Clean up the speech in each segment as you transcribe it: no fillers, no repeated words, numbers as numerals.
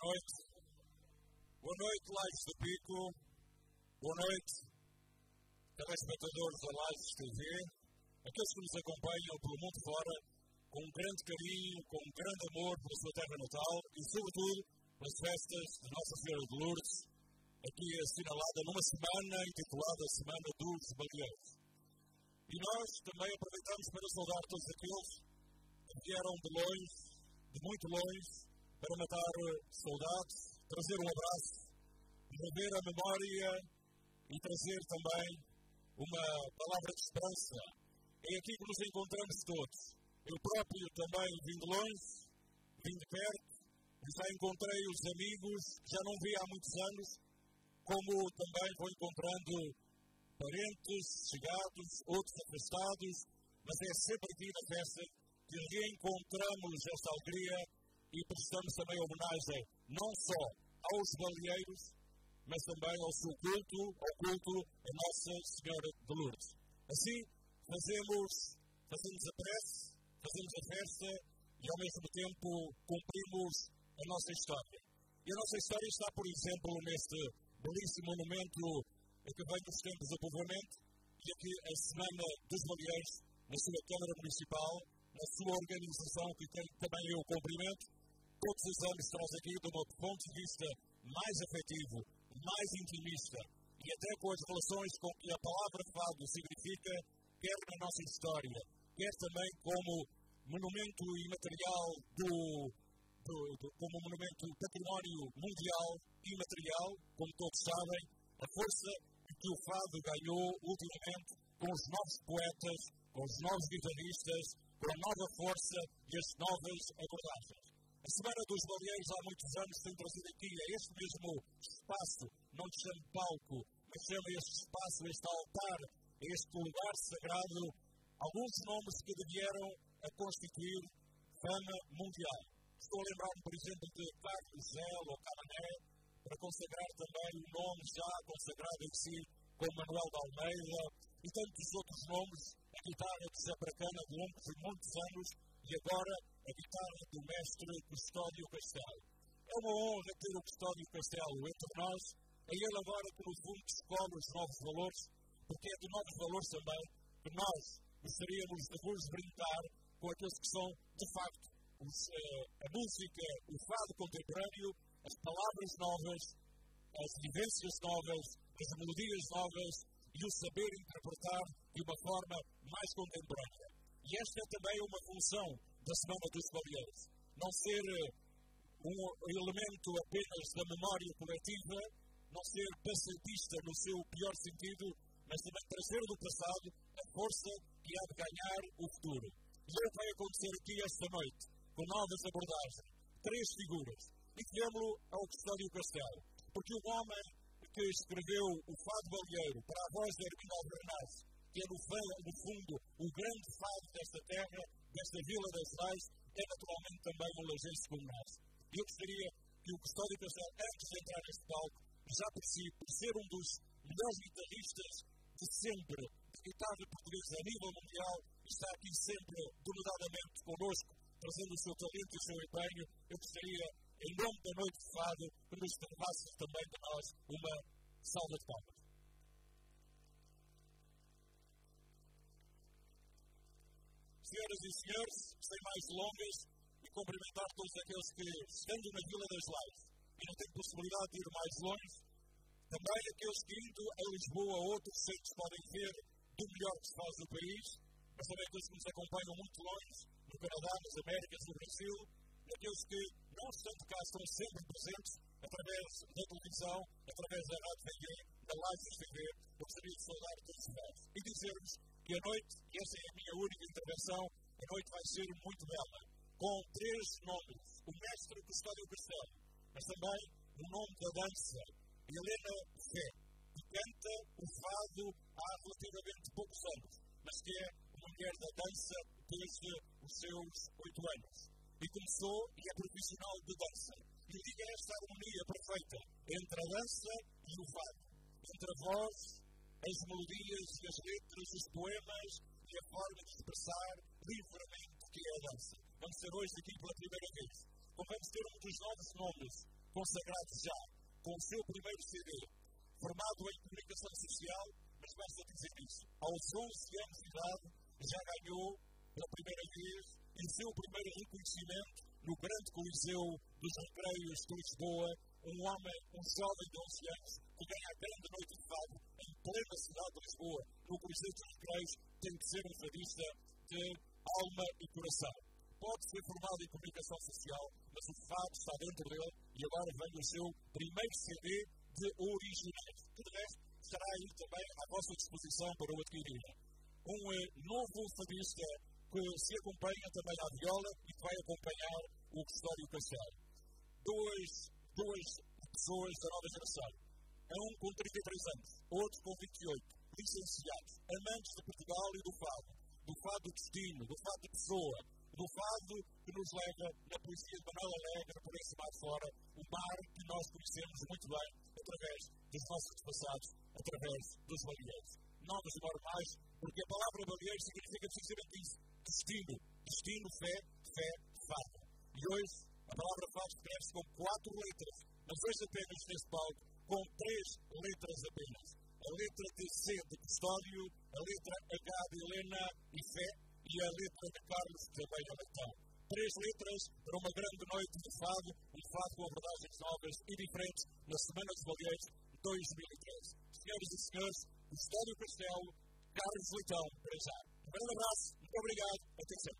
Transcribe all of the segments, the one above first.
noite. Boa noite, Lages do Pico. Boa noite, telespectadores da Lages TV. Aqueles que nos acompanham pelo mundo fora, com um grande carinho, com um grande amor pela sua terra natal e, sobretudo, pelas festas de Nossa Senhora de Lourdes, aqui assinalada numa semana intitulada Semana dos Baleeiros. E nós também aproveitamos para saudar todos aqueles que vieram de longe, de muito longe, para matar saudades, trazer um abraço, rever a memória e trazer também uma palavra de esperança. É aqui que nos encontramos todos. Eu próprio também vim de longe, vim de perto, e já encontrei os amigos que já não vi há muitos anos, como também vou encontrando parentes, chegados, outros afastados, mas é sempre aqui na festa que reencontramos esta alegria e prestamos também homenagem não só aos baleeiros, mas também ao seu culto, ao culto a Nossa Senhora de Lourdes. Assim, fazemos a prece, fazemos a festa e ao mesmo tempo cumprimos a nossa história. E a nossa história está, por exemplo, neste belíssimo monumento que vem dos tempos do povoamento e aqui a Semana dos Baleeiros, na sua Câmara Municipal, na sua organização, que tem também eu cumprimento, todos os anos traz aqui, do meu ponto de vista mais afetivo, mais intimista, e até com as relações com que a palavra fado significa, quer na nossa história, quer também como monumento imaterial como monumento património mundial imaterial, como todos sabem, a força que o fado ganhou ultimamente com os novos poetas, com os novos guitarristas, com a nova força e as novas abordagens. A Semana dos Baleeiros há muitos anos tem trazido aqui a este mesmo espaço, não lhe chamo palco, mas chama este espaço, este altar, este lugar sagrado, alguns nomes que vieram a constituir fama mundial. Estou a lembrar-me, por exemplo, de Carlos Zell ou Camané, para consagrar também o nome já consagrado em si, como Manuel de Almeida, e tantos outros nomes, a guitarra de Zé Bracana de longos e muitos anos, e agora a guitarra do mestre Custódio Castelo. É uma honra ter o Custódio Castelo entre nós, é ele agora que no fundo descobre os novos valores, porque é de novos valores também que nós gostaríamos de vos brindar com aqueles que são, de facto, a música, o fado contemporâneo, as palavras novas, as vivências novas, as melodias novas e o saber interpretar de uma forma mais contemporânea. E esta é também uma função da Semana dos Baleeiros. Não ser um elemento apenas da memória coletiva, não ser passatista no seu pior sentido, mas também trazer do passado a força que há de ganhar o futuro. E o que vai acontecer aqui esta noite, com novas abordagens, 3 figuras. E fizemos-lo ao Custódio Castelo, porque o homem que escreveu o Fado Baleeiro para a voz de Hermínio Albernaz, que é no fundo o grande fado desta terra, desta Vila das Lais, é naturalmente também um lajense como nós. E eu gostaria que o Custódio Castelo, antes de entrar neste palco, já por si, por ser um dos melhores guitarristas de sempre, de guitarra portuguesa a nível mundial, está aqui sempre, denodadamente, connosco, trazendo o seu talento e o seu empenho. Eu gostaria, em nome da Noite de Fado, que nos levasse também de nós uma salva de palmas. Senhoras e senhores, sem mais delongas, e cumprimentar todos aqueles que, estando na Vila das Lais e não têm possibilidade de ir mais longe, também aqueles que, indo a Lisboa ou outros centros, podem ver do melhor que se faz no país, mas também aqueles que nos acompanham muito longe, no Canadá, nas Américas, no Brasil, aqueles que, não estando cá, estão sempre presentes, através da televisão, através da Rádio TV, da Lages TV, eu gostaria de saudar todos vós e dizer-vos que a noite, e essa é a minha única intervenção, a noite vai ser muito bela, com 3 nomes, o mestre Custódio Castelo, mas também o nome da dança, Helena Fé, que canta o fado há relativamente poucos anos, mas que é uma mulher da dança desde os seus 8 anos. E começou e é profissional de dança. E diga esta harmonia perfeita entre a dança e o fado, entre a voz, as melodias e as letras, os poemas e a forma de expressar livremente o que é a dança. Vamos ter hoje aqui pela primeira vez. Como vamos ter um dos novos nomes consagrado já com o seu primeiro CD, formado em comunicação social, mas basta dizer isso, aos 11 anos de idade já ganhou pela primeira vez o seu primeiro reconhecimento no grande coliseu dos Recreios de Lisboa, um homem, um jovem de 11 anos, que ganha a grande noite de fado em plena cidade de Lisboa, no coliseu dos Recreios, tem que ser um fadista de alma e coração. Pode ser formado em comunicação social, mas o fado está dentro dele e agora vem o seu primeiro CD de originais. Que de resto estará aí também à vossa disposição para o adquirir. Um novo fadista que se acompanha também à viola e que vai acompanhar o Custódio Castelo. Duas pessoas da nova geração. Um com 33 anos, outro com 28, licenciados, amantes de Portugal e do fado do destino, do fado de pessoa, do fado que nos leva na poesia de Manuel Alegre por esse mar fora, o mar que nós conhecemos muito bem através dos nossos passados, através dos baleeiros. Não nos demora mais, porque a palavra baleeiro significa precisamente isso: destino, fé, fado. E hoje a palavra fado escreve-se com 4 letras, mas hoje apenas neste palco com 3 letras apenas. A letra de C de Custódio, a letra H de Helena e Fé, e a letra de Carlos também é Leitão. 3 letras para uma grande noite de fado, um fado com abordagens novas e diferentes na Semana dos Baleeiros 2013. Senhoras e senhores, Custódio Castelo, Carlos Leitão, para já. Um grande abraço, muito obrigado, até sempre.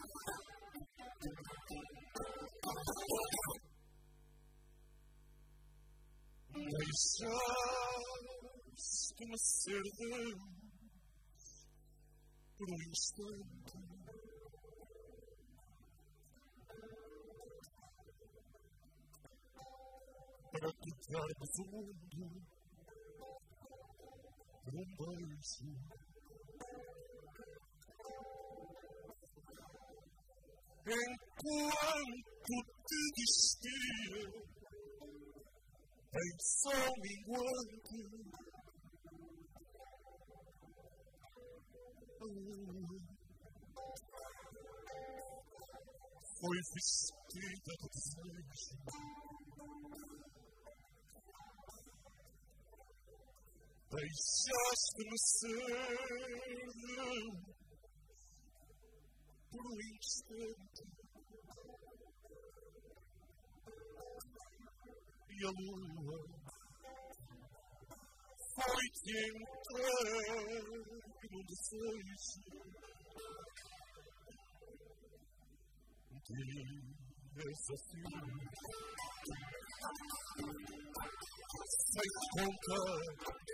Deixaste-me ser Deus por um instante. Para tocarmos o mundo por um beijo. Enquanto te vestia em sol minguante, foi vestida de desejo. Deixaste-me ser por um instante. E a lua foi-te entregue num desejo. Dias assim, sem contar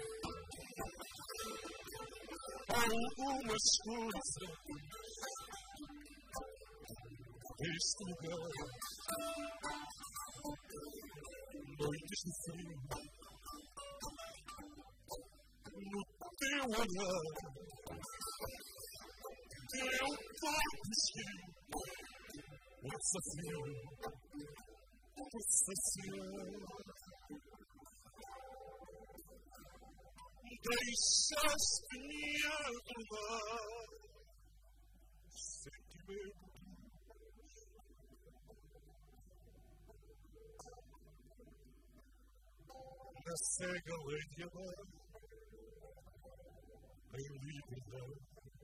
algumas coisas deste lugar. Noites de frio, no teu olhar, teu corpo esquio, o desafio por saciar. Deixaste-me adorar sentimento. Na cega lei de amar, em liberdade.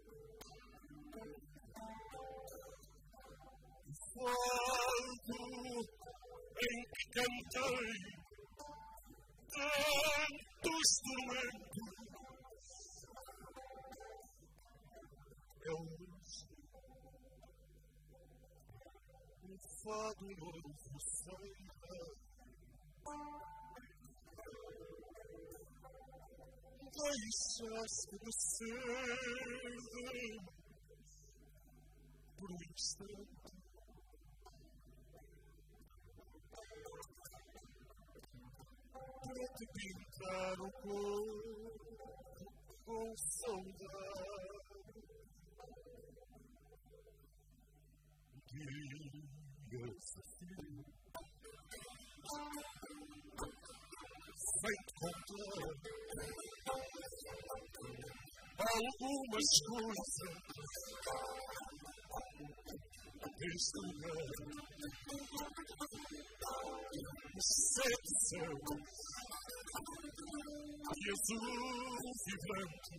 Fado em que cantei tantos tormentos, é hoje um fado novo sairá. Deixaste-me ser por um instante. Para te pintar o corpo com saudade. Dias assim, sem contar algumas coisas deste lugar. Sete céus e azul vibrante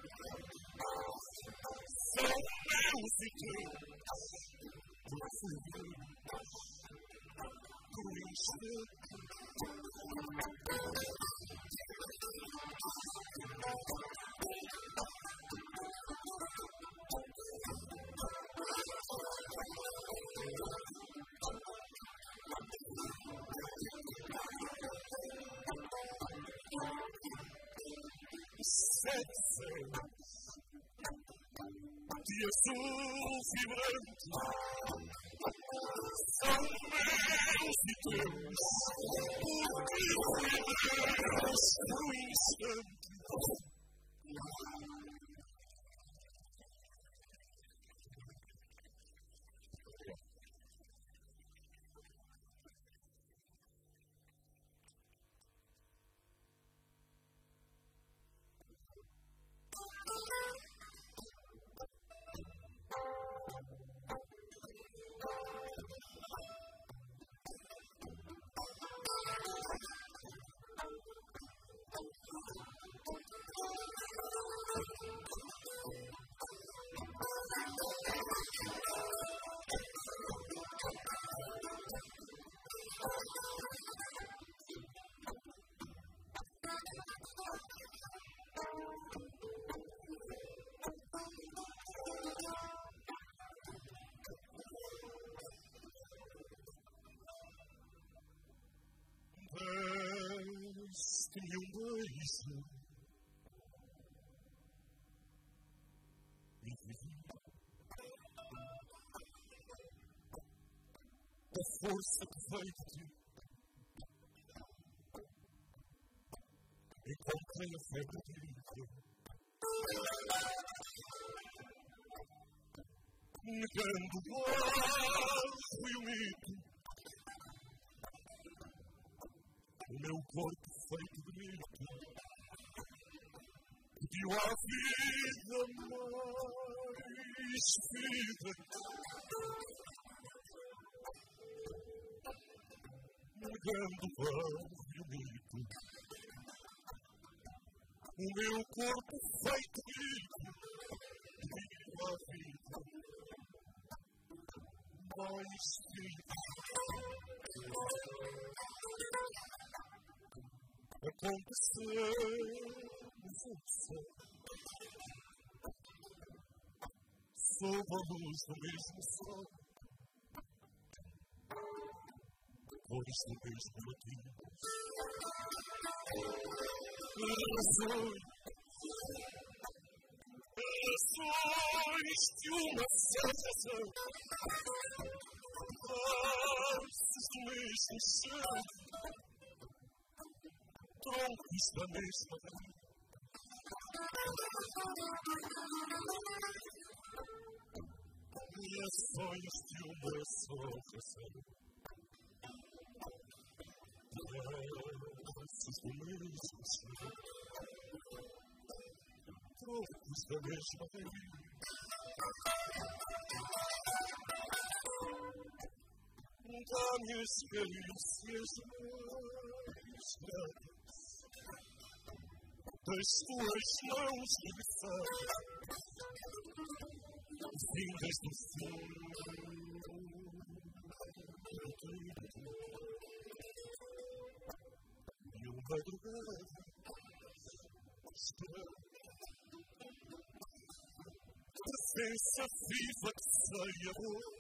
são meus e teus. Por fugir por um instante. Sete céus de azul vibrante são meus e teus. Por um instante. e vivi da força que veio de ti. Encontrei a febre de vida, negando o barro e o mito. O meu corpo feito de mito pediu à vida mais vida. Negando o barro e o mito. O meu corpo feito de mito pediu à vida mais vida. Aconteceu você sob a luz do mesmo sol, cores do mesmo motivo, razões de uma sensação, faces do mesmo chão, troncos da mesma vida. Reações de uma só razão, faces do mesmo chão, troncos da mesma vida. Dá-me experiências mais graves das tuas mãos revisadas, vindas do fundo e uma madrugada esperando presença viva que sai a boca.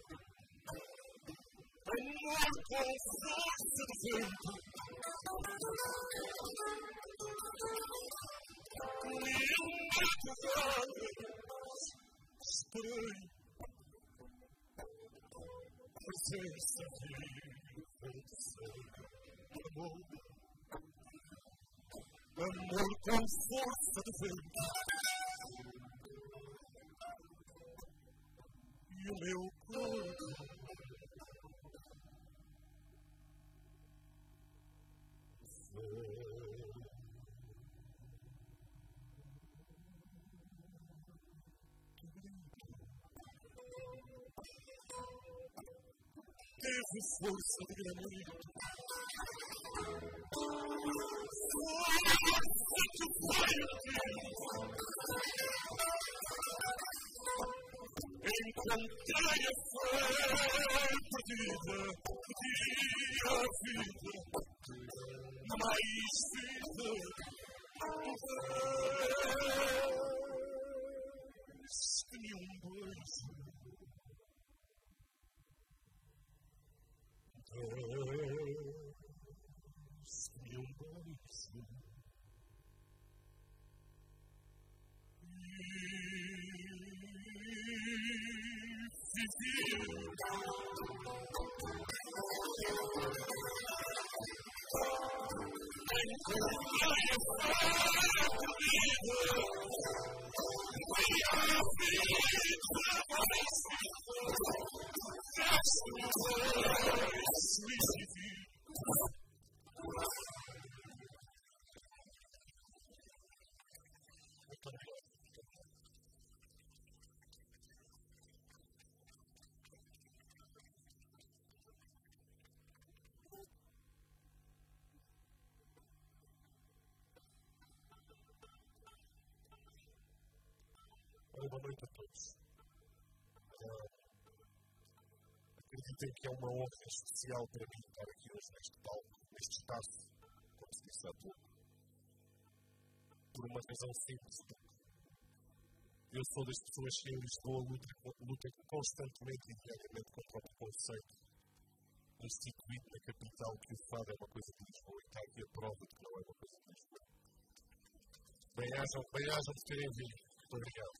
Amor com força do vento, e uma madrugada esperei presença viva que sai a boca. Amor com força do vento, e o meu corpo teve força de granito, força que veio de Deus. Encontrei a fé perdida, pedi a vida, mais vida, mais que nenhum beijo. Boa noite a todos. Acreditem que é uma honra especial para mim estar aqui hoje neste palco, neste espaço, como se disse há pouco. Por uma razão simples. Eu sou das pessoas que em Lisboa lutam constantemente e diariamente contra o preconceito instituído na capital, que o fado é uma coisa de Lisboa e está aqui a prova de que não é uma coisa de Lisboa. Bem-ajam por terem vindo. Muito obrigado.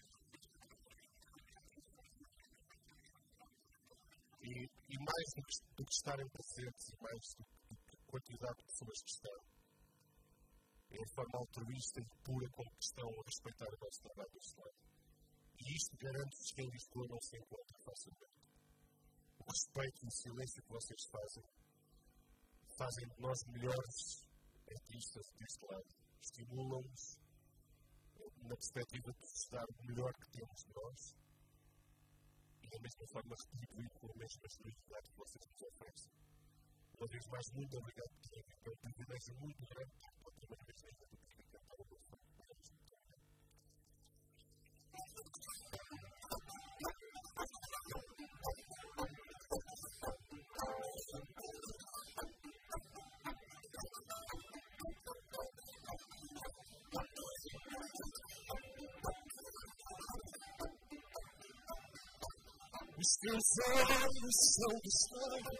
E mais do que estarem presentes, e mais do que a quantidade de pessoas que estão, é a forma altruísta e pura com que estão a respeitar o nosso trabalho deste lado. E isto garante-vos que em Lisboa não se encontra facilmente. O respeito e o silêncio que vocês fazem de nós melhores artistas deste lado. Estimulam-nos na perspectiva de nos dar o melhor que temos de nós e da mesma forma retribuir com a mesma generosidade que vocês nos oferecem. Uma vez mais, muito obrigado por terem vindo. É um privilégio muito grande ter pela primeira vez na vida do que cantar o meu filho. Os teus olhos são de estar,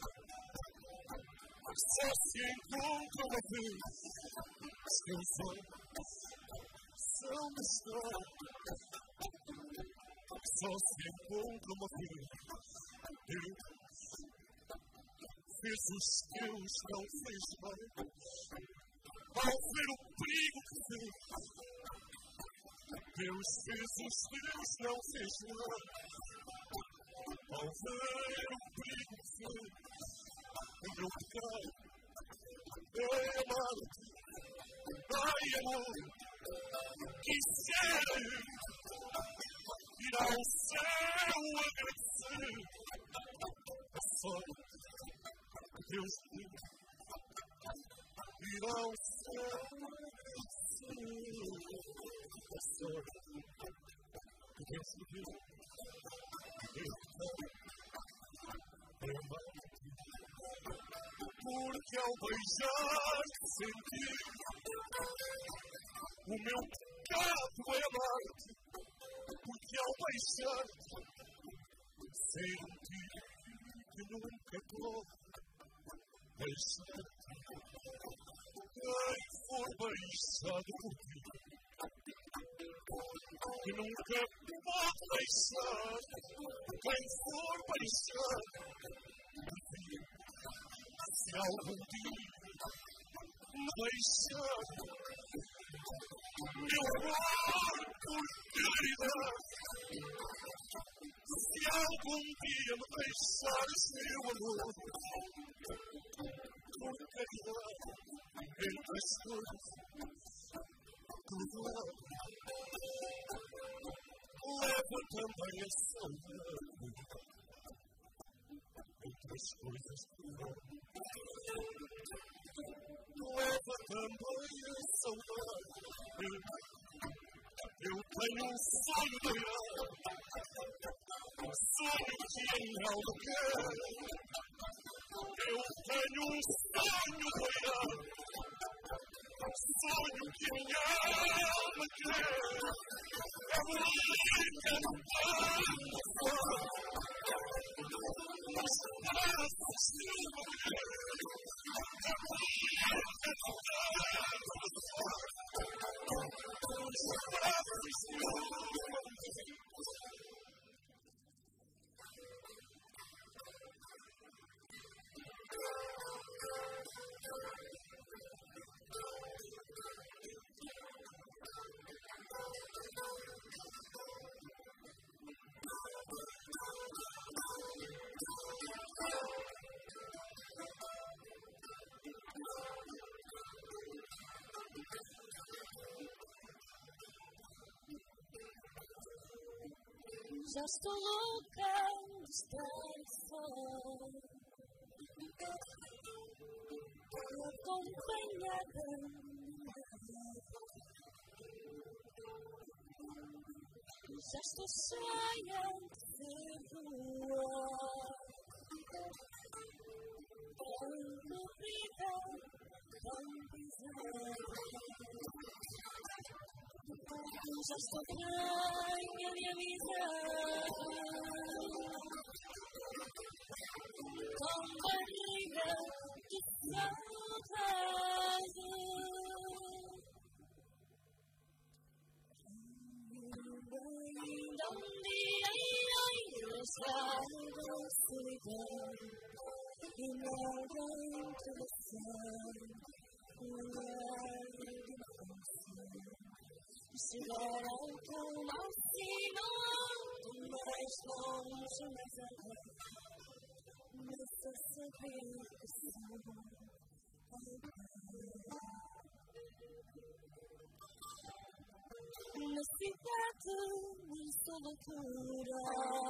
só se encontram uma vez. Os teus olhos são de estar, só se encontram uma vez. Deus fez os teus, não fez mal, ao ver o perigo que fez. Deus fez os teus, não fez mal. Ao ver o perigo que fez, o meu pecado é amar-te, ai amor, quisera ir ao céu agradecer a sorte que Deus deu, ir ao céu agradecer a sorte que Deus deu. Porque ao beijar-te senti o meu pecado é amar-te. Porque ao beijar-te senti que nunca pode deixar-te. Quem for beijado por ti, que nunca pode deixar. Quem for beijado por ti, se algum dia me deixar, meu amor, por caridade, se algum dia me deixares, meu amor, por caridade, entre as coisas que levar, leva também a saudade. Entre as coisas que levar, leva também a saudade. Eu tenho um sonho de olhar, um sonho que em alma quer. Eu tenho um sonho de olhar, um sonho que em alma quer. É bonita no tanto fora, nos braços de uma mulher. É bonita no tanto fora, nos braços de uma mulher. Já estou louca de estar fora, acompanhada. Já estou cheia de voar, tão corrida, tão bizarra. Já estou franha de avisar, com barriga de saudade. apesar da solidão e nada interessar, olhar de emoção, chegar ao ponto máximo, do mais longe, mais além, mas a saber que sou na cidade em soltura,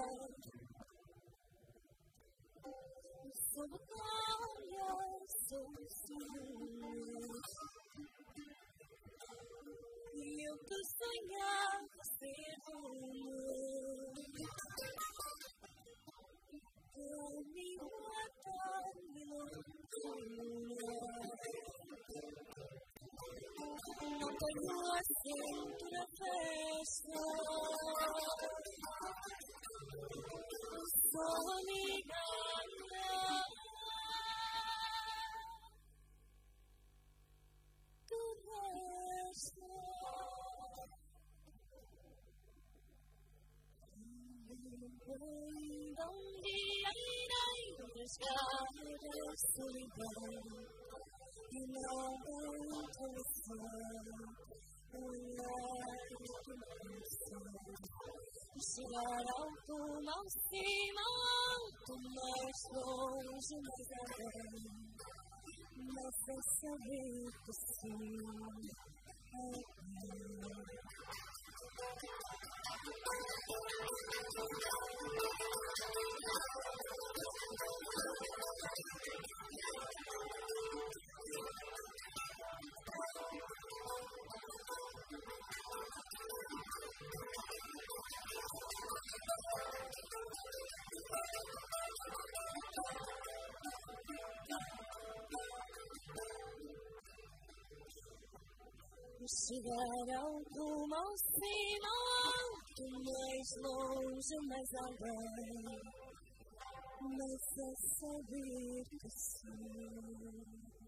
solitária, sou ciúmes, e eu que sonhava ser caminho até me loucura. Não tenho assento na festa, só me engana do resto. Ainda dia irei rasgar a solidão e não interessar, olhar de emoção, chegar ao ponto acima, alto, mais longe, mais além, mas é saber que sim, chegar ao ponto acima, alto, mais longe, mais além, mas é saber que sim.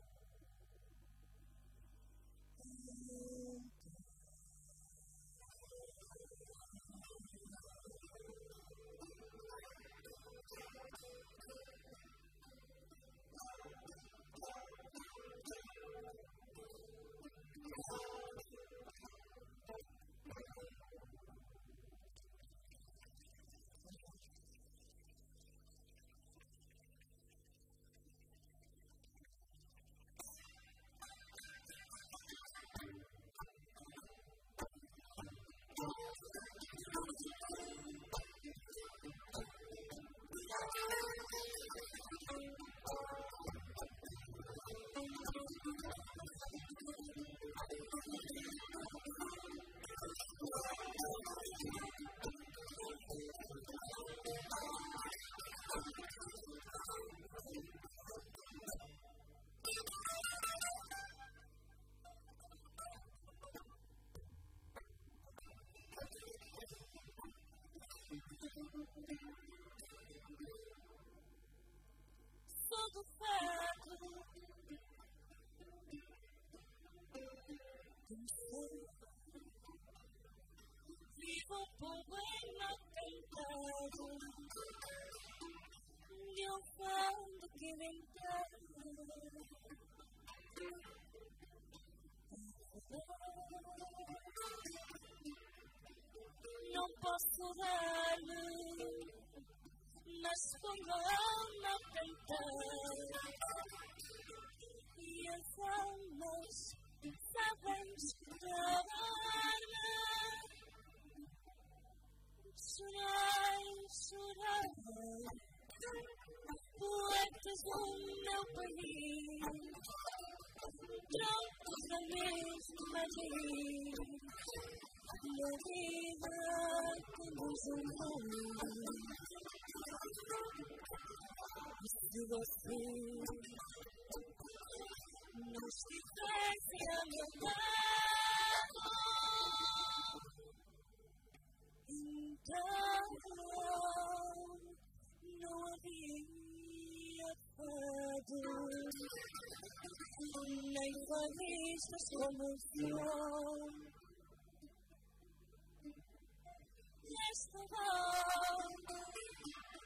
Sou do fato vivo um poema cantado de um fado que inventar. Não posso dar-lhe, mas pongo a alma a cantar, e as almas sabem escutar-me. Chorai, chorai, poetas do meu país, prontos na mesma raiz, na vida que nos uniu. E se você não estivesse a meu lado, então não havia fado, nem faristas como o senhor. Esta voz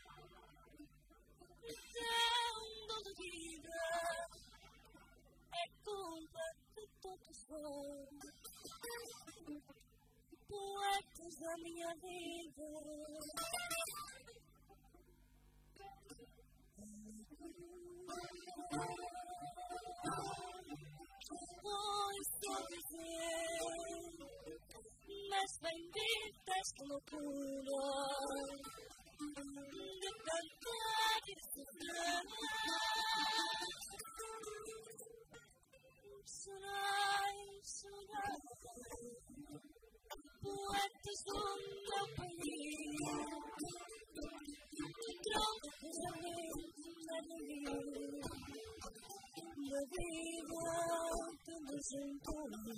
junto a mim.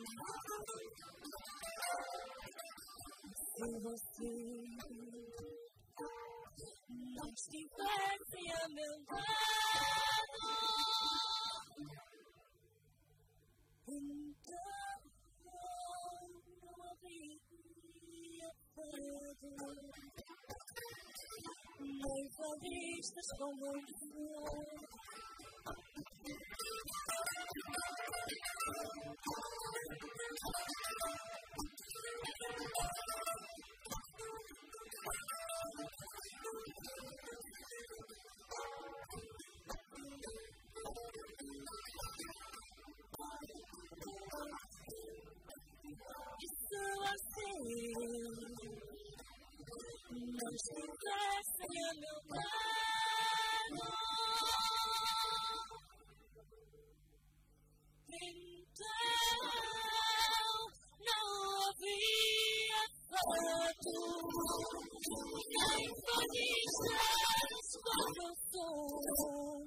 Se você não estivesse a meu lado, então não haveria pado. Nem falistas como eu sou. Isso assim, não estivesse a meu lado, então não havia fato, nem falistas como eu sou.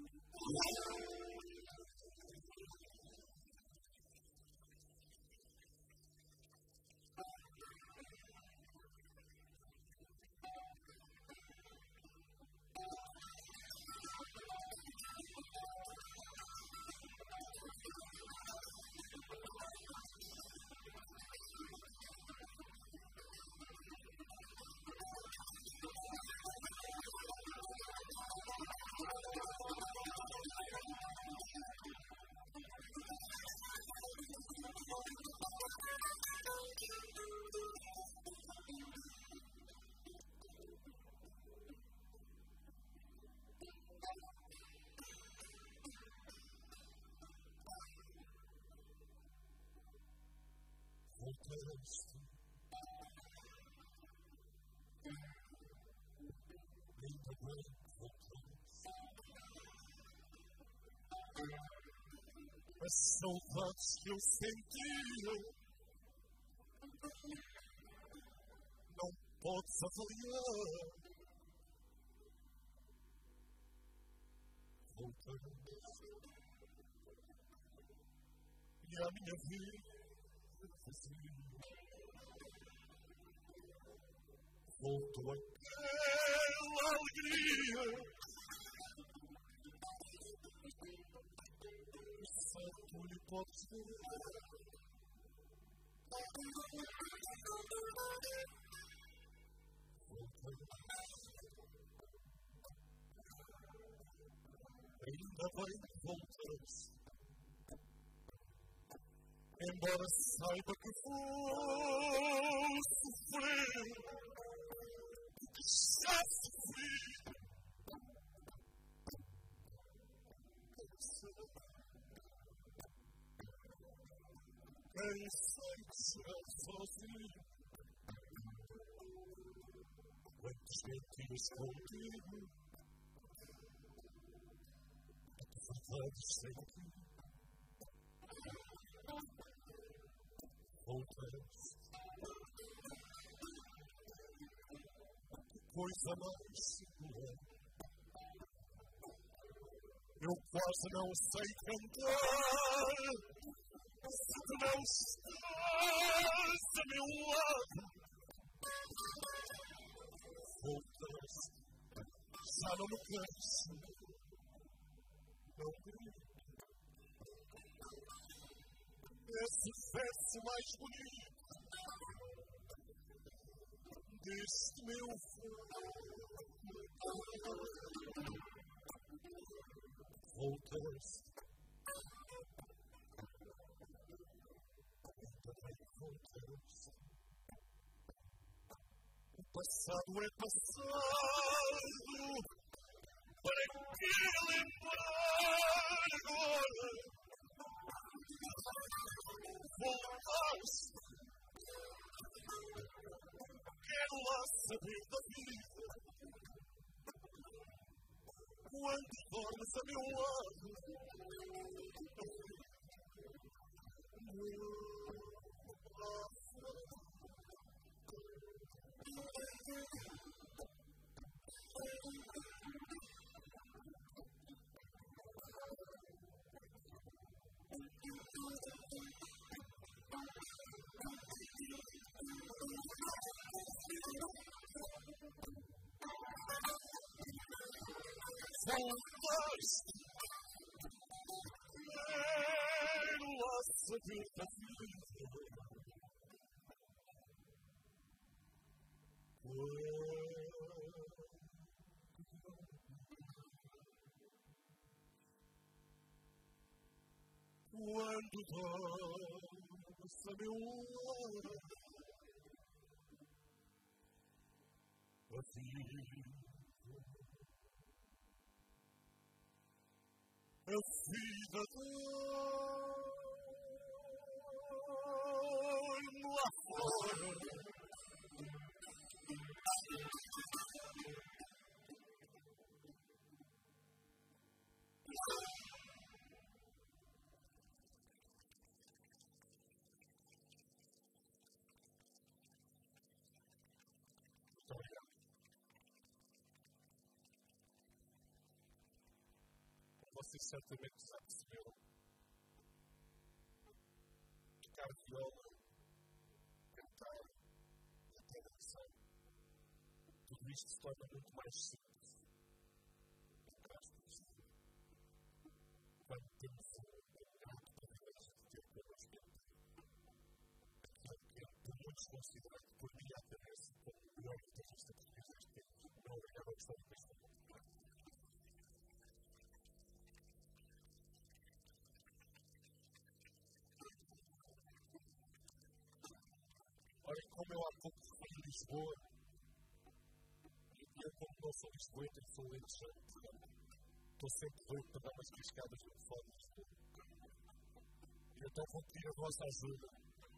As saudades que eu sentia não podes avaliar. Voltarás e a minha vida vazia. Voltou aquela alegria. Tu lhe podes ver. Ainda bem que voltarás. Embora saiba que vou sofrer, que já sofri. Quem sei que será sozinho, quantos mentiras contigo, quantas verdades sem ti. Voltarás, que coisa mais segura. Eu quase não sei cantar. Se tu não estás a meu lado, voltarás, já não me canso, não grito. Esse verso mais bonito deste meu voltarás. O passado é passado, para que lembrar agora? Voltaste, quero lá saber da vida, quando dormes a meu lado. voltaste. Quero lá saber da vida. Quando dança meu olhar, a vida dói-me lá fora. Vocês certamente já perceberam tocar viola, cantar e até dançar. Tudo isto se torna muito mais simples. Quando temos um grande privilégio de ter connosco aquilo que é por muitos considerado por mim à cabeça como o melhor guitarrista português deste tempo. Não obrigado a gostar de isto. Olhem, como eu há pouco fui em Lisboa, e eu, como não sou lisboeta, sou lentejano, estou sempre doido para dar umas cascadas no fone de Lisboa. E então vou pedir a vossa ajuda.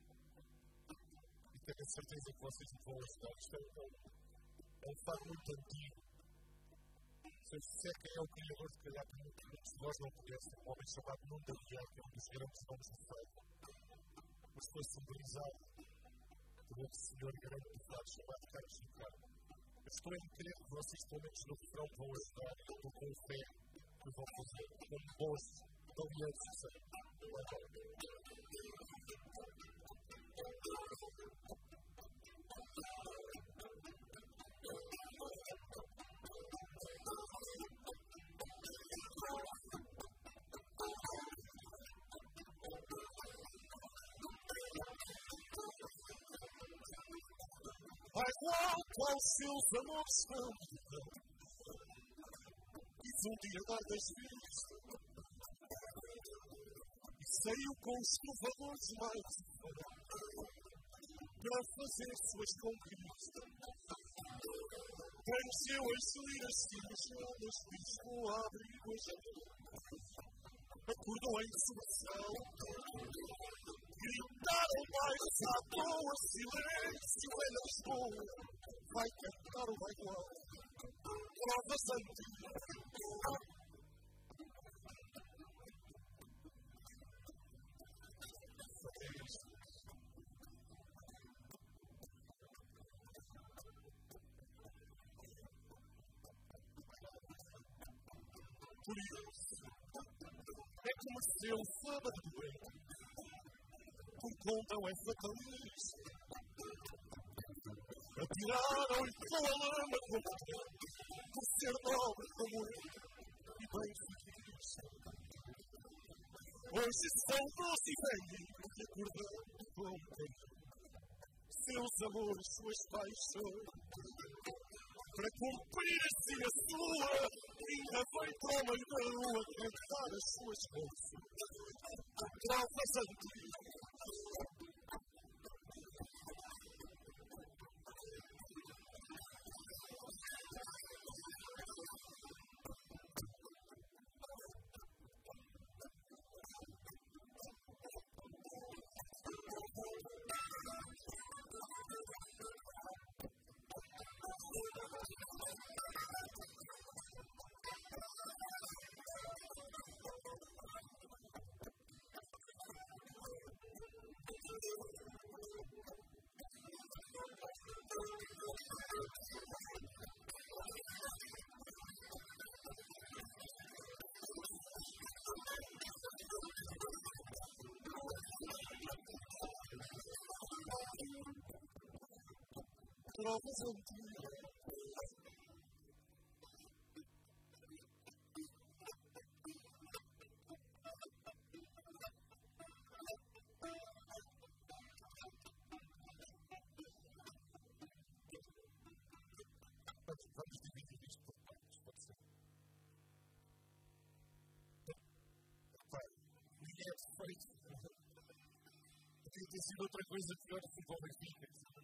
E tenho a certeza que vocês me vão ajudar. Isto é um fado muito antigo. Se eu disser quem é o criador, de calhar que muitos de vós não conhecem, um homem chamado Nuno de Aguiar, que é um dos grandes nomes do fado. Mas foi simbolizado por outro senhor grande do fado chamado Carlos Ricardo. Eu estou em crer que vocês, pelo menos no refrão, vão ajudar. Eu estou com fé que vão fazer um bom brilhante sucesso. Vai volta aos seus amores estão e um dia dar das vidas e saiu com os trovadores mais para fazer suas conquistas. Venceu as liras cinchadas, piscou a abrigo acordou em insurreição. Gritaram mais à toa, silêncio em Lisboa. Vai cantar o bagual, provas antigas. Por isso, é como se eu sábado doente, por conta é fatalista. Atiraram-lhe pela lama contente, por ser nobre como ele e bem feliz. Hoje são doce e velho e acordando com seus amores, suas paixões. Para cumprir-se a sua, ainda vem para o meio da rua cantar as suas coisas. Trovas antigas. Trovas antigas. é perfeito. Podia ter sido outra coisa pior do futebol Benfica.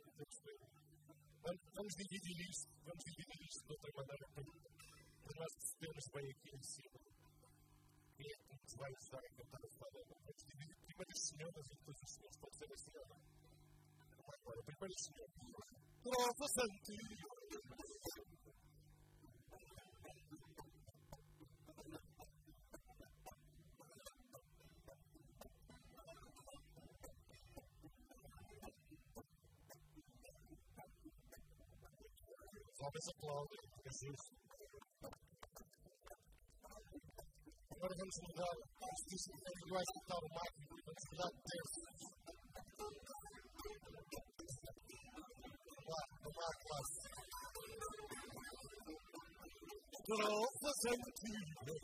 Vamos dividir isto de outra maneira para nós percebermos bem aqui em cima. Quem é que nos vai ajudar a cantar a fala? Vamos dividir primeiro as senhoras e depois os senhores. Pode ser assim, não? Agora, primeiro as senhoras. Prova Santinho! Talvez aplaudem, é justo. Agora vamos mudar os discos individuais que está o máquina e vamos mudar de terço. Lá, tomar a classe. Prova Santinho!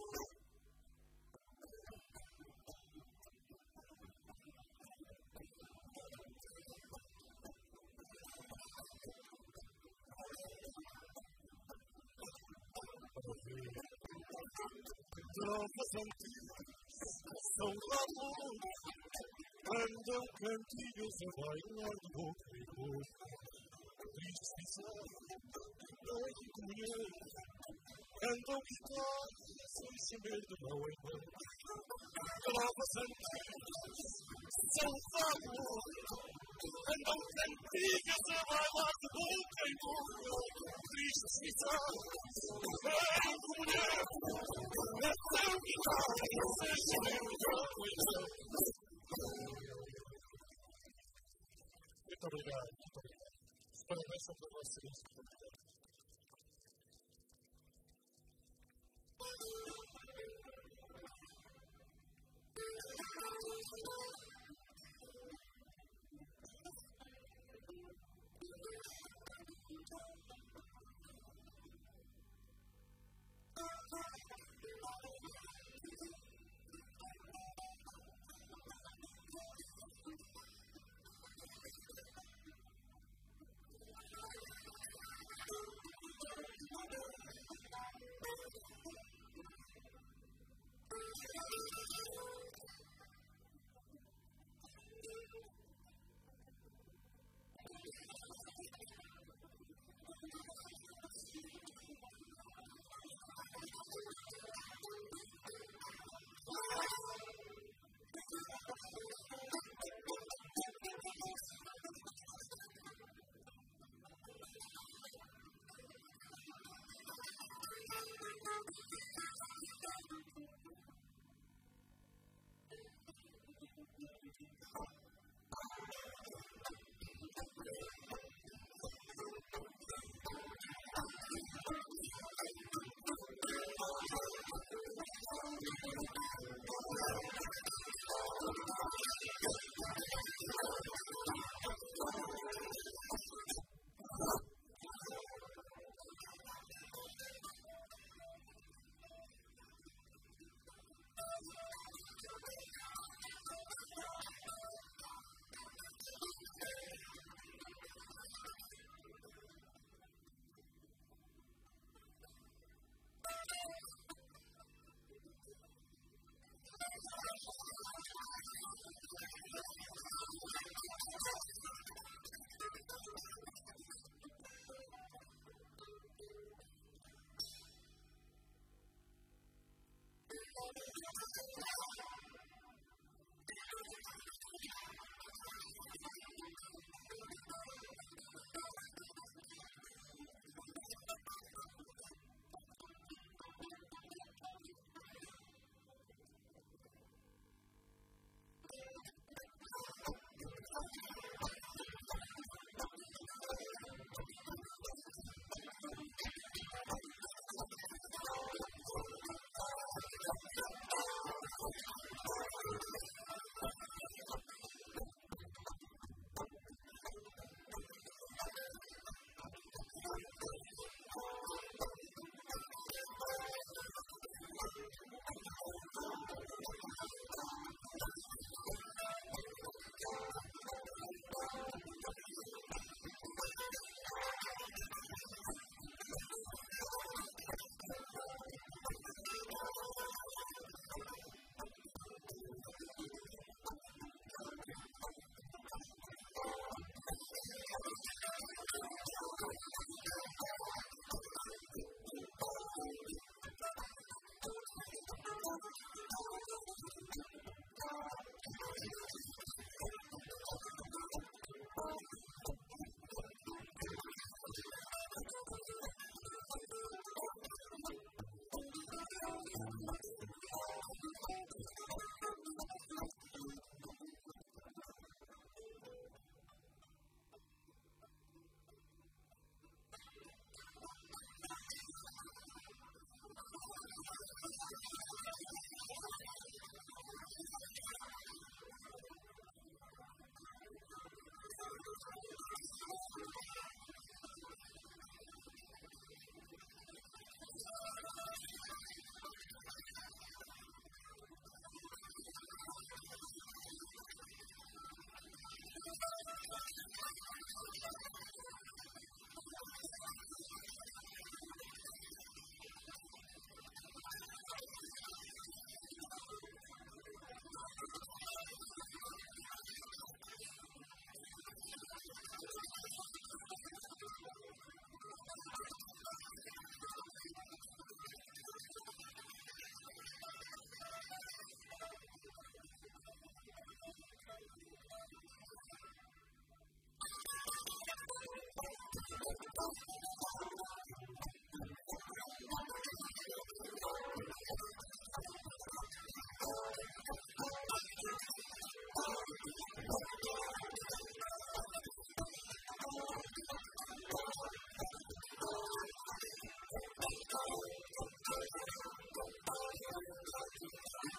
Prova Santinho, são lavos, andam cantinhos a banhar de boca em boca. Tristeza, bem comunhão, andam guitarras sem saber de mão em mão. Prova Santinho, são lavos, andam cantinhos a bailar de boca em boca. Tristeza, bem comunhão, andam guitarras sem saber de mão em mão. Muito obrigado, muito obrigado. Os parabéns são para vocês.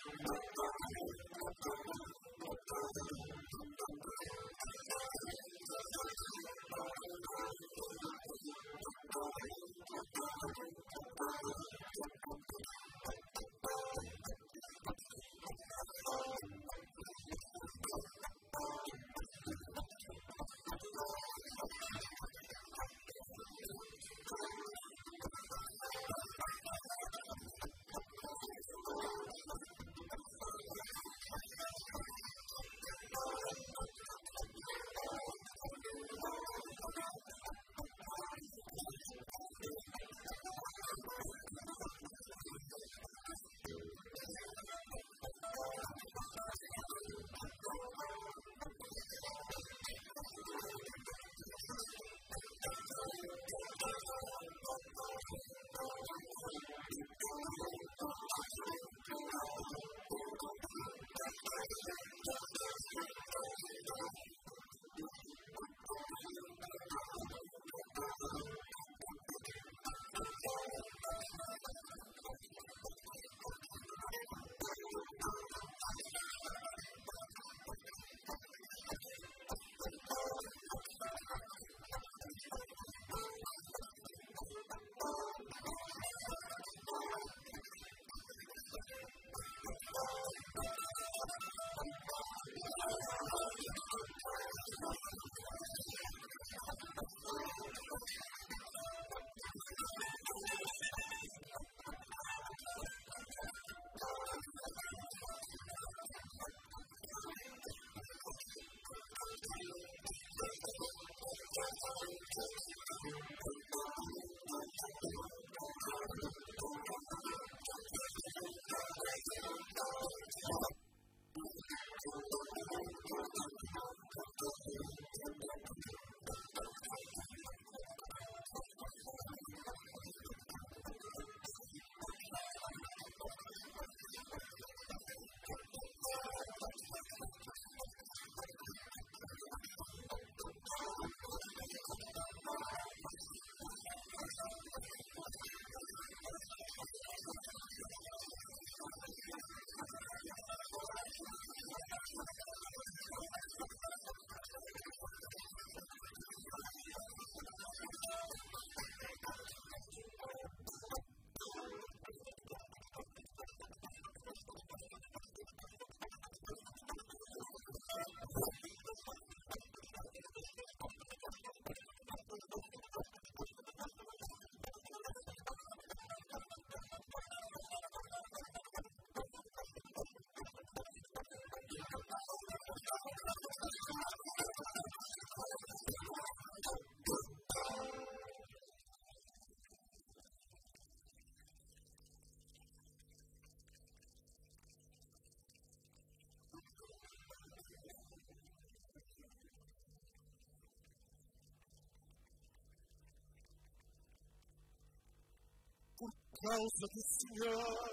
Causa do Senhor,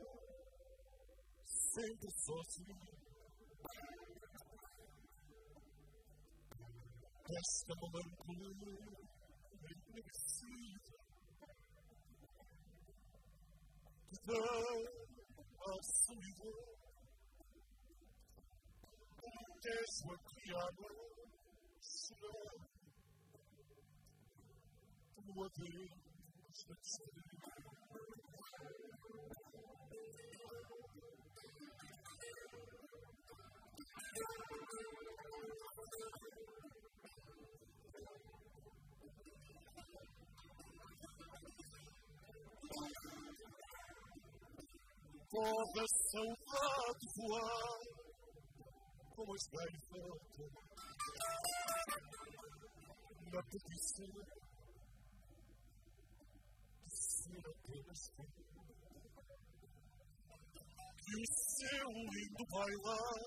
sempre sozinho, desta melancolia envelhecida, que dá à solidão, como mesmo a criada será, como a Deus da estrela. Pode a saudade voar como as gaivotas na petição de ser apenas tu. E o seu lindo bailar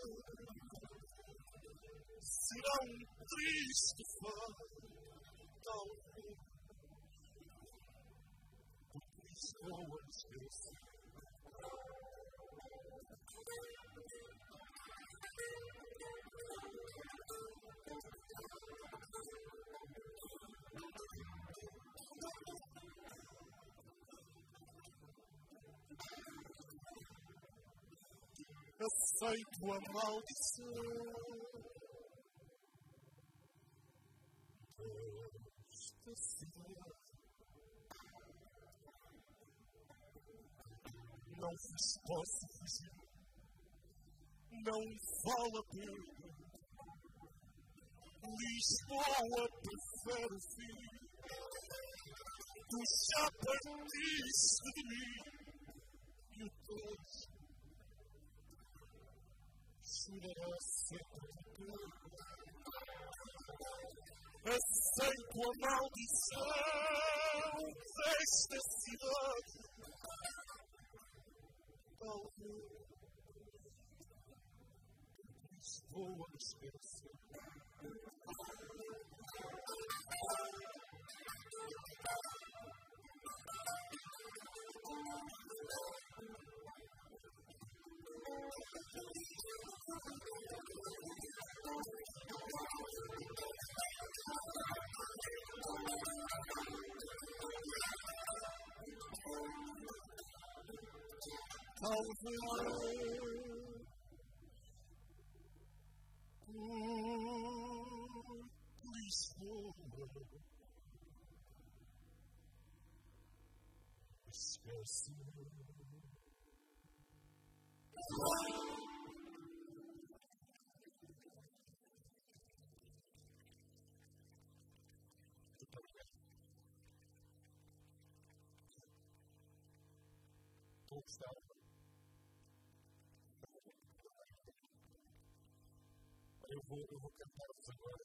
será triste fado, talvez, porque estou a esquecer. aceito a maldição desta cidade. Não vos posso fugir, não vale a pena. Lisboa prefere o fim. Tu já partiste de mim e o Deus chorará sempre de pena. Aceito a maldição desta cidade. Talvez Lisboa me esqueça. Eu vou cantar-vos agora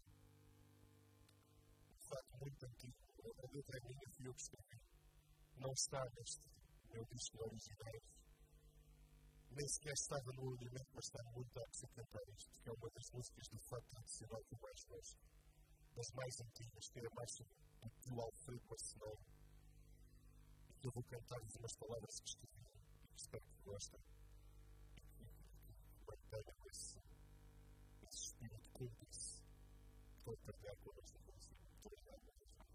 um fato muito antigo. A letra é minha, fui eu que escrevi. Não está neste meu disco original. Nem sequer estava no alinhamento, mas está muito apto a cantar isto, que é uma das músicas do fado tradicional que eu mais gosto. Das mais antigas, que era mais do que o Alfredo Marcelão. E que eu vou cantar-vos umas palavras que escrevi e que espero que gostem. E que mantenham esse espírito cúmplice para partilhar connosco a música. Muito obrigado.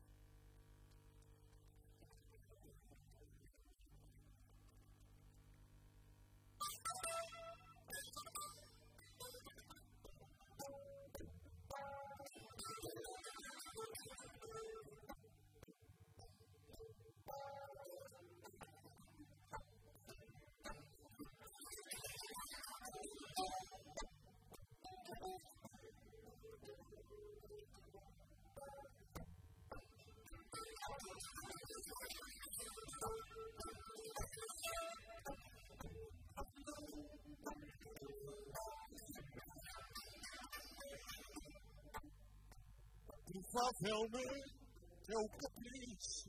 Provavelmente é o capricho.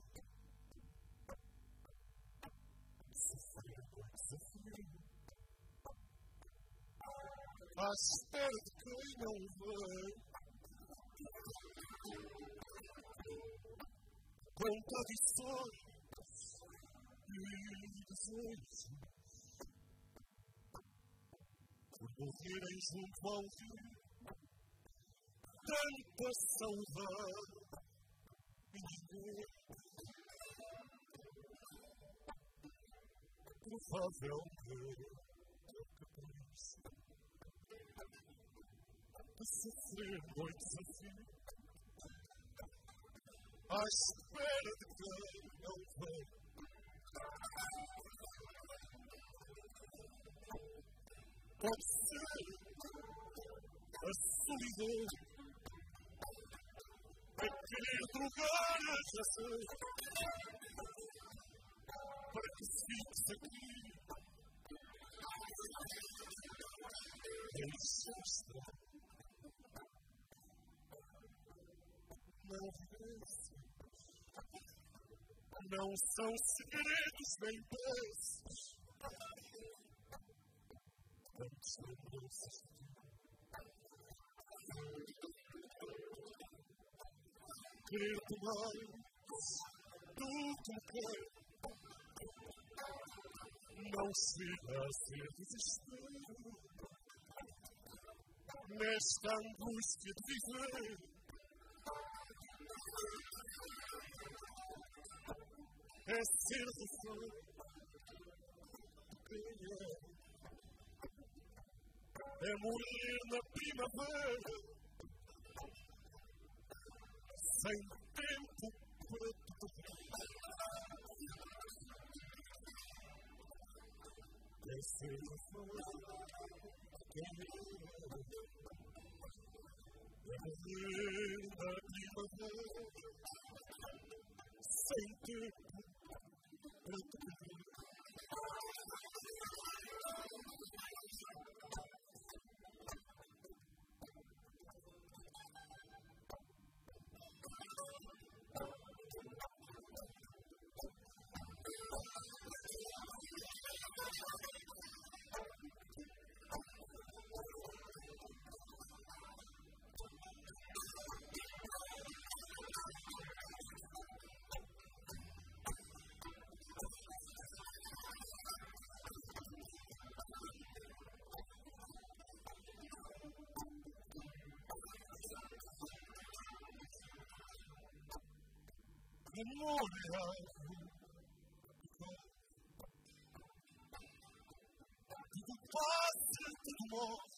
Sofrer com desafio. À espera de quem não vem. Contradições e desejos. Por morrerem junto ao rio. Tanta saudade e ninguém. Provavelmente é o capricho de sofrer muito desafio. À espera de quem não vem. Pode ser a solidão. A querer drogar a razão para que se fixe aqui. Deixa-me não viesse. Não são segredos nem peças. Tantas lembranças. Querer-te mais do que quero. Não chega a ser desespero. Nesta angústia de viver. É ser refém de quem é. é morrer na primavera, sem tempo para te ver. É ser é morrer na primavera, sem tempo para te ver. Tudo passa, tudo morre,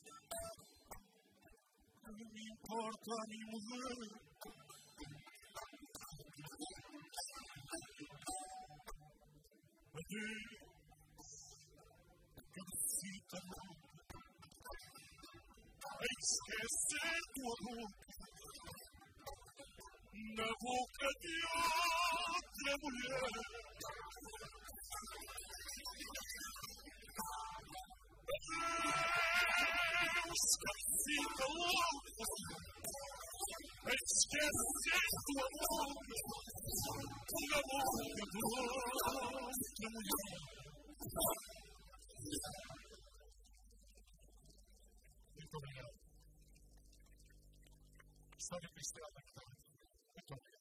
não me importa a mim morrer. Adeus, cabecita louca, esquecer tua boca na boca de outra mulher. Adeus, cabecita louca, esquecer tua boca na boca de outra mulher. Muito obrigado. História cristã da tarde. Muito obrigado.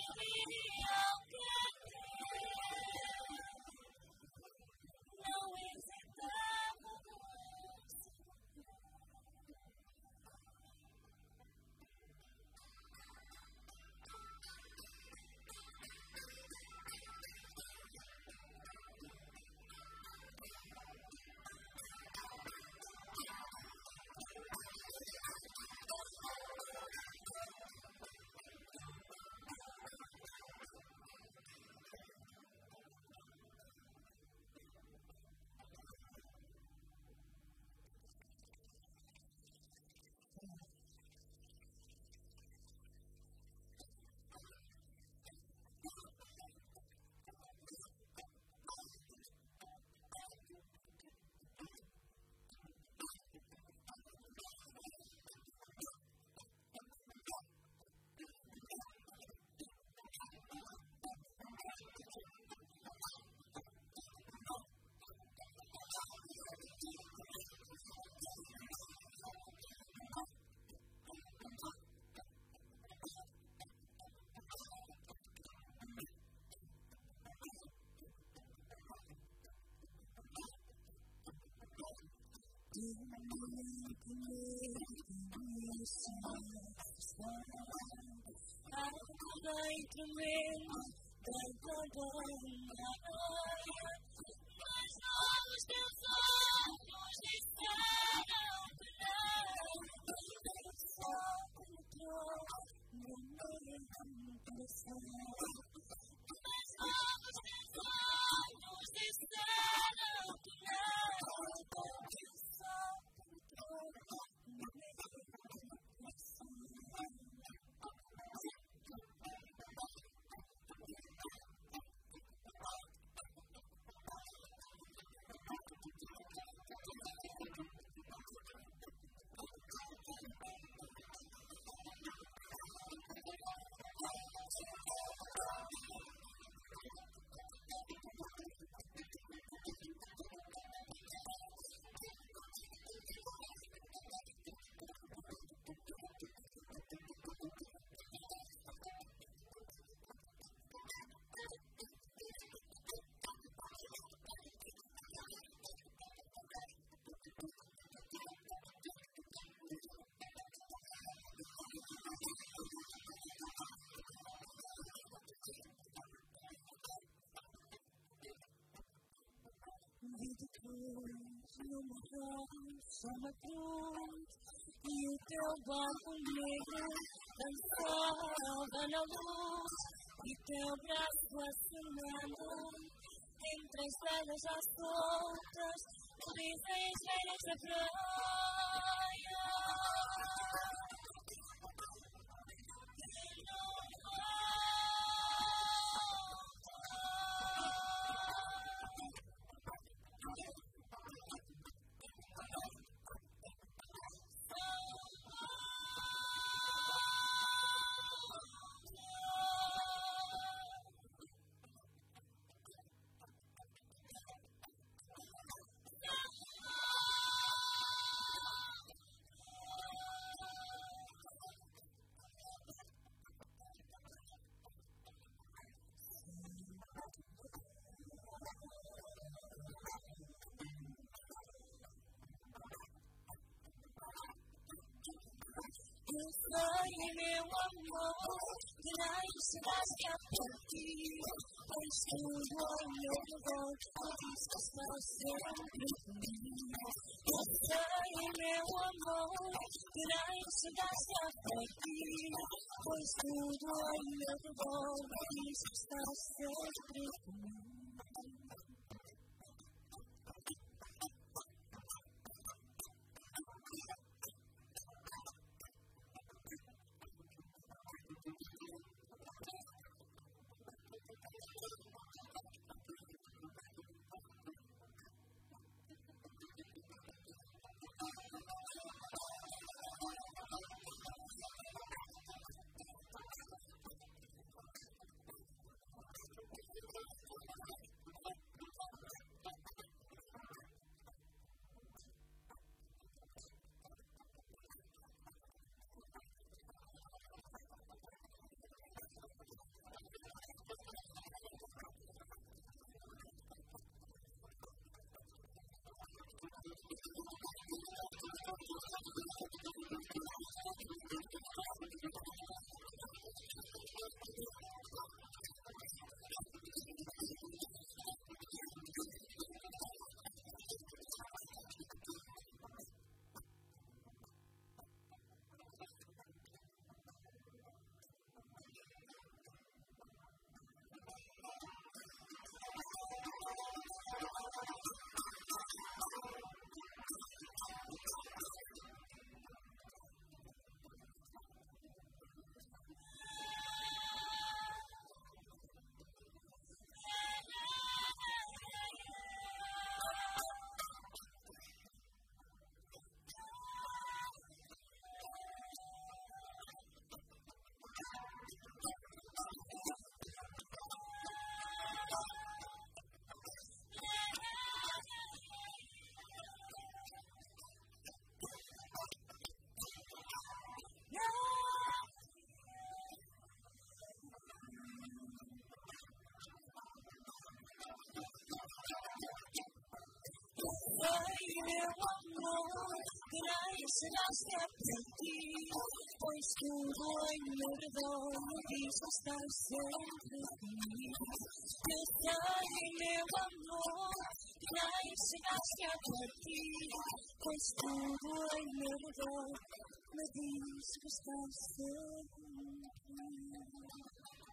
Sama cruz e o teu barco negro dançava na luz e teu braço assinando entre as velhas já soltas dizem as velhas da praia. Eu sei, meu amor, que não chegaste a partir, pois tudo ao meu redor diz que estás sempre comigo. Eu sei, meu amor, que não chegaste a partir, pois tudo ao meu redor diz que estás sempre comigo. sei, meu amor, que nem será sempre a ti, pois tudo em meu redor me diz que estás sempre comigo. Eu sei, meu amor, que nem será sempre a ti, pois tudo em meu redor me diz que estás sempre comigo.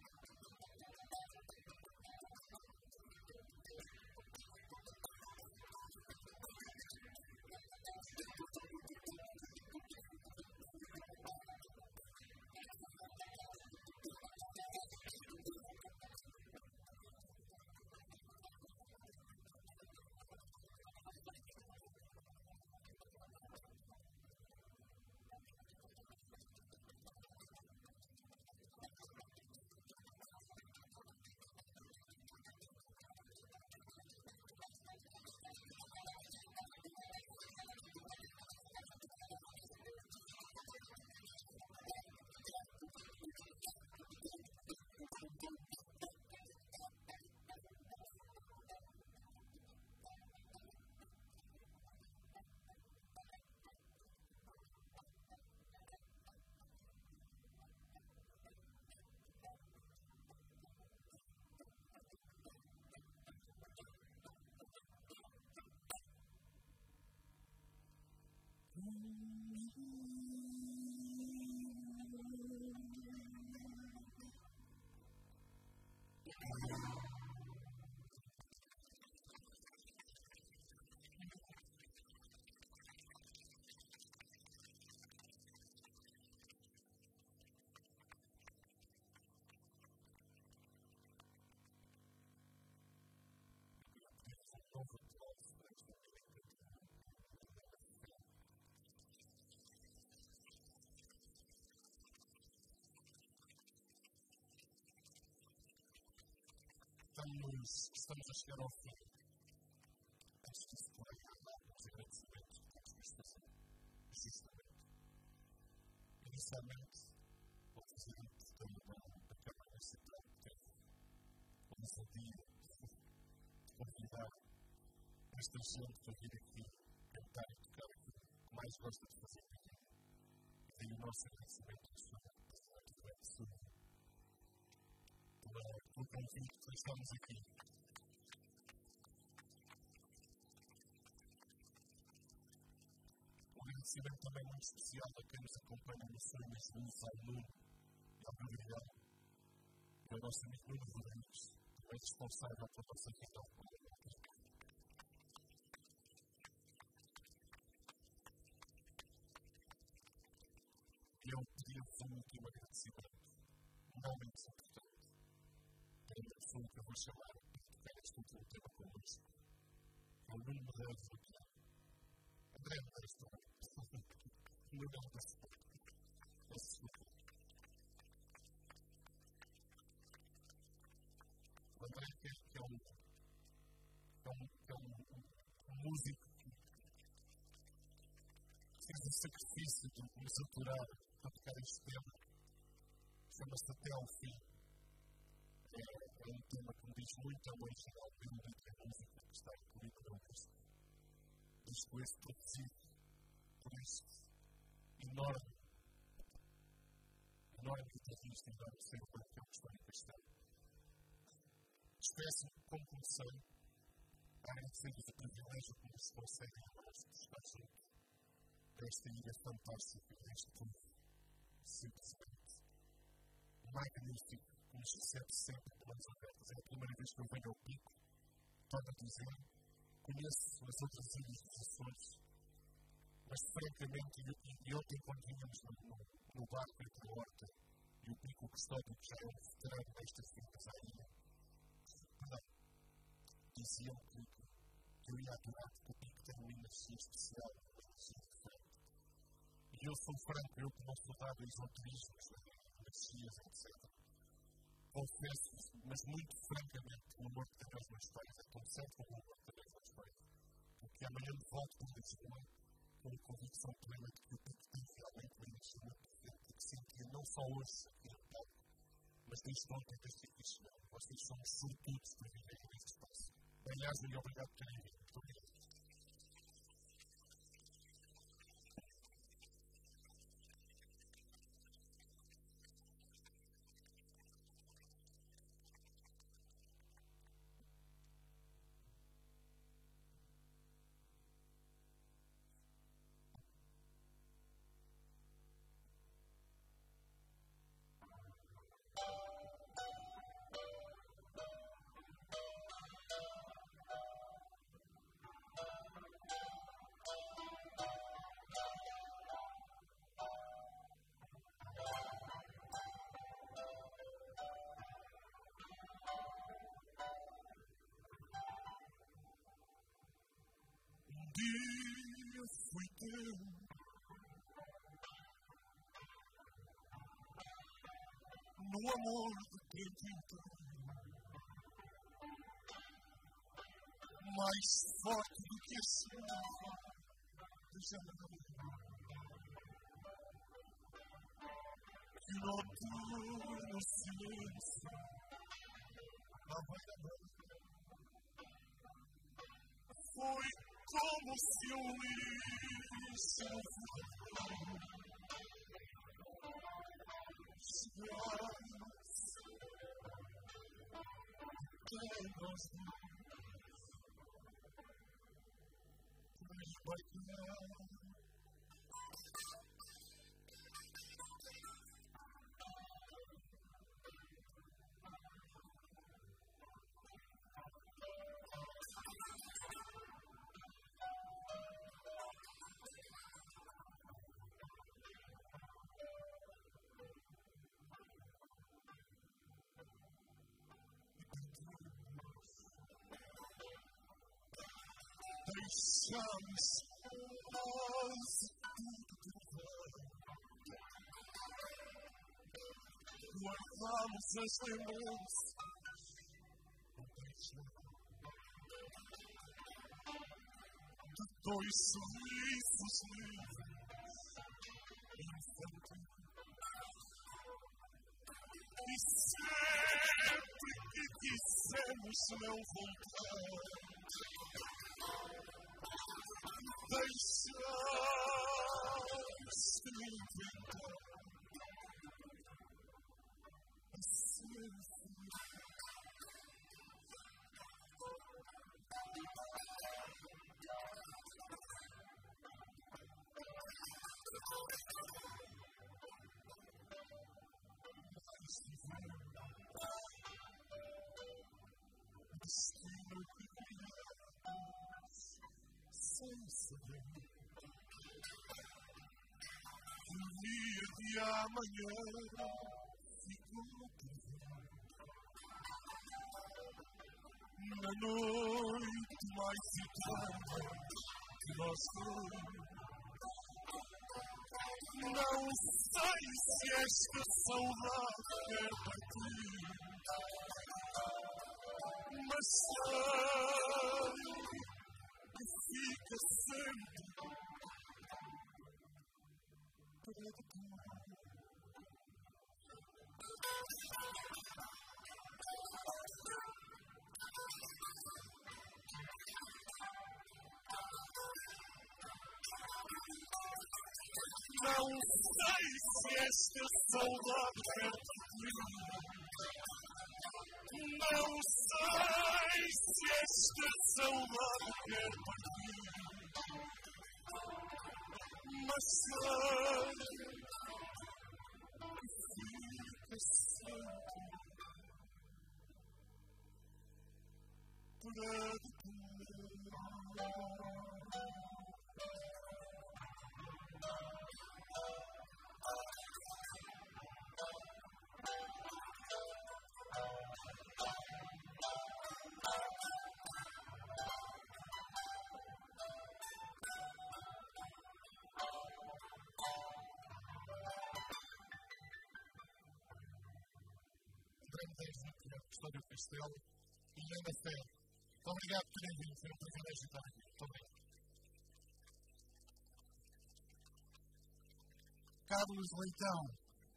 Estamos a chegar ao fim. Antes disso, porém, há alguns agradecimentos que temos visto fazer. Justamente. Inicialmente, o presidente da Câmara Municipal teve a ousadia de convidar esta gente para vir aqui cantar e tocar aquilo que mais gosta de fazer aqui. E daí o nosso agradecimento ao Sr. Presidente pelo convite que estamos aqui. Um agradecimento também muito especial a quem nos acompanha no Sonhos Luz, ao Nuno e ao Gabriel, e ao nosso amigo Nuno Rodrigues, também responsável pela nossa vida ao público. E eu pedi-vos um último agradecimento, não menos importante, para uma pessoa que eu vou chamar para tocar este último tema connosco, que é o Nuno Medeiros do piano. André Medeiros também. No nome da cidade. O André que é um músico que fez o sacrifício de nos aturar para tocar este tema. Chama-se Até ao Fim. É um tema que me diz muito a original melodia da música que está incluída no disco. Disco esse produzido por este enorme guitarrista e enorme ser humano que é o Gustavo Castelo. Despeço-me como comecei a agradecer-vos o privilégio que nos concedem a nós de estar junto desta ilha fantástica, deste povo, simplesmente magnífico, que nos recebe sempre de mãos abertas. É a primeira vez que eu venho ao Pico, torno a dizer, conheço as outras ilhas dos Açores, mas francamente, e ontem quando vínhamos no barco entre a Horta e o Pico Custódio, que já é um veterano destas vindas à ilha, diziam que eu ia adorar, porque o Pico tem uma energia especial, uma energia diferente. E eu sou franco, eu que não sou dado a esoterismos, energias, etc. Confesso, mas muito francamente, o amor que tenho aos meus pais é tão certo como o amor que tenho aos meus pais. Porque amanhã me volto para Lisboa com a convicção plena de que o Pico tem realmente uma energia diferente que sentia não só hoje aqui no palco, mas desde ontem, desde aqui chegar. Vocês são sortudos por viverem neste espaço. Aliás, muito obrigado por terem vindo. Muito obrigado. amor do tempo inteiro, mais forte do que a chuva de janeiro, que o noturno silêncio na beira-mar. Foi como se eu lisse no verão chegasse até nós dois bailar. Deixamos quase tudo de guardamos as lembranças do paixão de dois sorrisos livres infantis. E sempre que quisemos não voltar, deixaste me inventar a ciência. Mas divino, destino que criamos sem saber que o dia de amanhã ficou por vir. Na noite mais eterna que nós dois, não sei se esta saudade é partir, mas sei que fica sempre para depois. Não sei se esta saudade quer partir, não sei se esta saudade quer partir, mas sei que fica sempre para depois. História do Castelo e Ana Fé. Muito obrigado por terem vindo, foi um privilégio estar aqui. Muito obrigado. Carlos Leitão.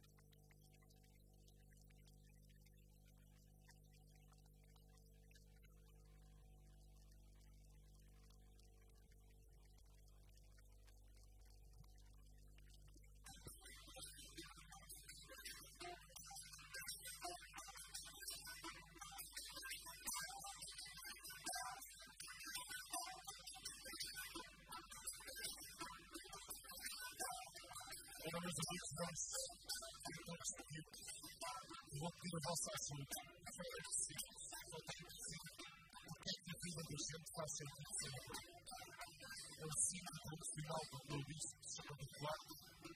Para meus amigos, nós tentamos pedir, vou pedir a vossa ajuda. Foi preciso, só tem que ser, porque é que a vida da gente faz sentido sempre. Eu sinto que no final do meu disco, que se chama do quarto,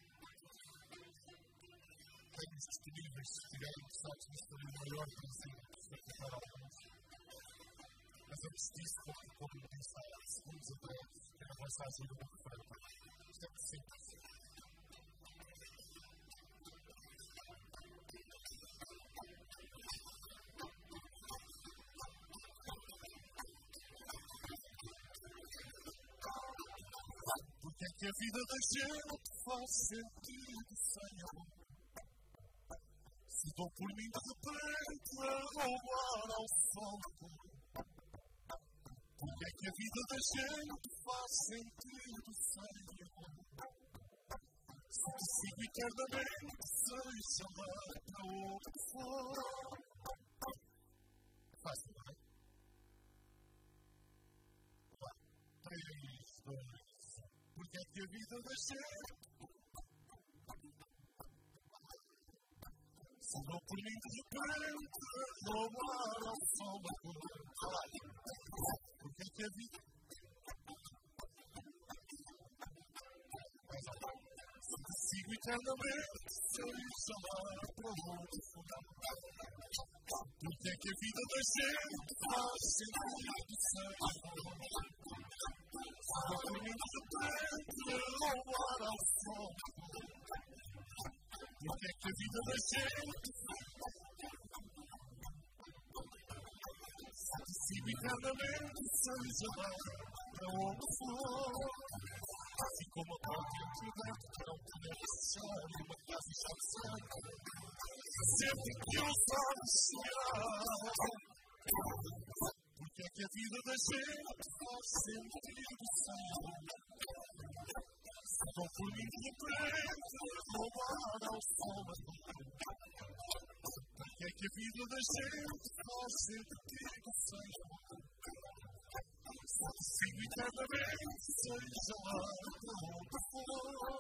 tenho disponíveis, se tiverem precisados de estar maior prazer, para tocar alguns. Mas antes disso, como disse há segundos atrás, quero a vossa ajuda no refrão. Isto é muito simples. que a vida da gente faz sentido sem amor? Se dou por mim de repente a roubar ao sol da cor. Porque é que a vida da gente faz sentido sem amor? Se te sigo eternamente, seja lá para onde for. Fácil, não é? 3, 2, 1. Porque é que a vida da gente se dou por mim de repente a roubar ao sol da cor. Porque é que a vida se te sigo eternamente, seja lá para onde for. Porque é que a vida da gente faz sentido sem amor? Se dou por mim de repente a roubar ao sol da cor. Porque é que a vida da gente se te sigo eternamente, seja lá para onde for. Assim como a porta entregada para não poder fechar e uma casa e chave certa, sempre que os olhos chegar. Porque é que a vida da gente faz sentido sem amor? Se dou por mim de repente a roubar ao sol da cor. Porque é que a vida da gente faz sentido sem amor? Se te sigo eternamente, seja lá para onde for.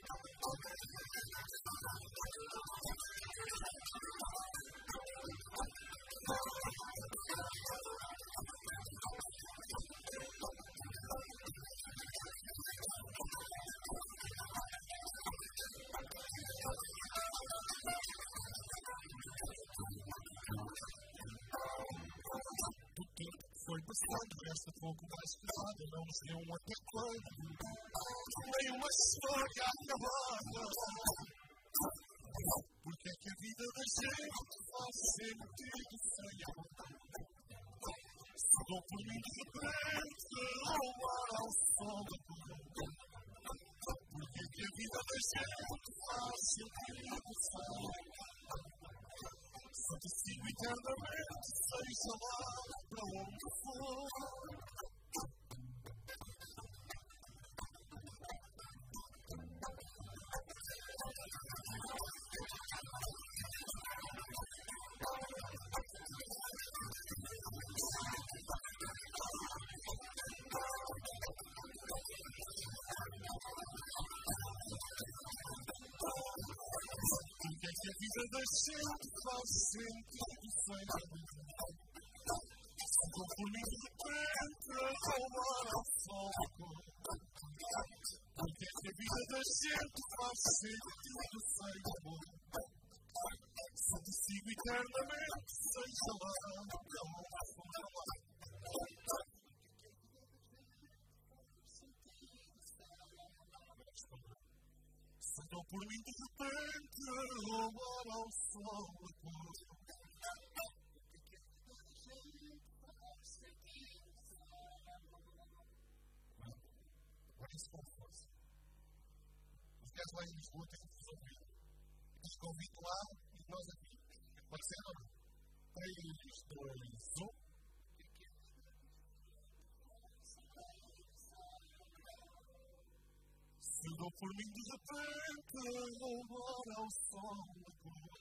Foi passando, resta pouco mais que nada, não sei um até quando, nem uma história acabada. Porque é que a vida da gente faz sentido sem amor? Se dou por mim de repente a roubar ao sol da cor. Porque é que a vida da gente faz sentido sem amor? Se te sigo eternamente, seja lá para onde for. Porque é que a vida da gente faz sentido sem amor? Se dou por mim de repente a roubar ao sol da cor. Porque é que a vida da gente faz sentido sem amor? Se te sigo eternamente, seja lá para onde for. Se dou por mim de repente a roubar ao sol da cor. Agora isso com força. Os gajos lá em Lisboa têm que resolver. Eles convidam lá e nós aqui. Pode ser ou não? 3, 2, 1. Se dou por mim de repente a roubar ao sol da cor.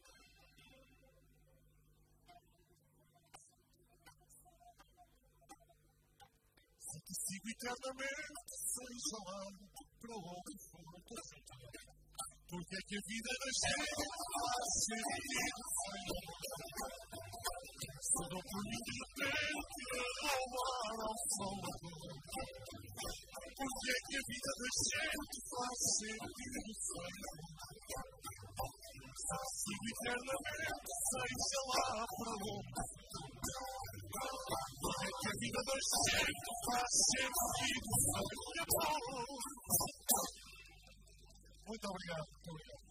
Se te sigo eternamente, seja lá para onde for. Porque é que a vida da gente faz sentido sem amor? Se dou por mim de repente a roubar ao sol da cor. Porque é que a vida da gente faz sentido sem amor? Se te sigo eternamente, seja lá para onde for. Porque é que a vida da gente faz sentido sem amor? Muito obrigado.